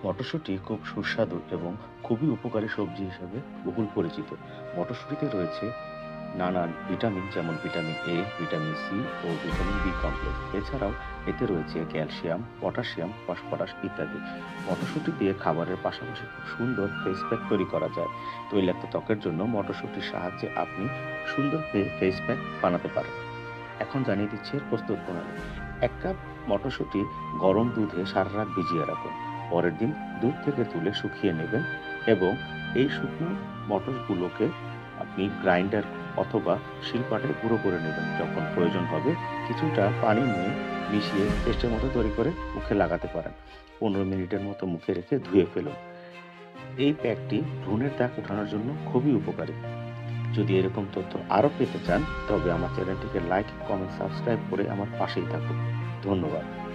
মটরশুঁটি খুব সুস্বাদু এবং খুবই উপকারী সবজি হিসেবে বহুল পরিচিত। মটরশুঁটিতে রয়েছে নানান ভিটামিন যেমন ভিটামিন এ, ভিটামিন সি ও ভিটামিন বি কমপ্লেক্স। এছাড়াও এতে রয়েছে ক্যালসিয়াম, পটাশিয়াম, ফসফরাস ইত্যাদি। মটরশুঁটি দিয়ে খাবারের পাশাপাশি খুব সুন্দর ফেস প্যাক তৈরি করা যায়। তৈলাক্ত ত্বকের জন্য মটরশুঁটির সাহায্যে আপনি সুন্দর ফেস প্যাক বানাতে পারেন। এখন জানিয়ে দিচ্ছি এর প্রস্তুত প্রণালী। ১ কাপ মটরশুঁটি গরম দুধে সারা রাত ভিজিয়ে রাখুন। পরের দিন দুধ থেকে তুলে শুকিয়ে নেবেন এবং এই শুকনো মটরগুলোকে আপনি গ্রাইন্ডার অথবা শিলপাটায় গুঁড়ো করে নেবেন। যখন প্রয়োজন হবে কিছুটা পানি নিয়ে মিশিয়ে পেস্টের মতো তৈরি করে মুখে লাগাতে পারেন। ১৫ মিনিটের মতো মুখে রেখে ধুয়ে ফেলুন। এই প্যাকটি ব্রণের দাগ ওঠানোর জন্য খুবই উপকারী। যদি এরকম তথ্য আরো পেতে চান তবে আমার চ্যানেলটিকে লাইক, কমেন্ট, সাবস্ক্রাইব করে আমার পাশেই থাকুন। ধন্যবাদ।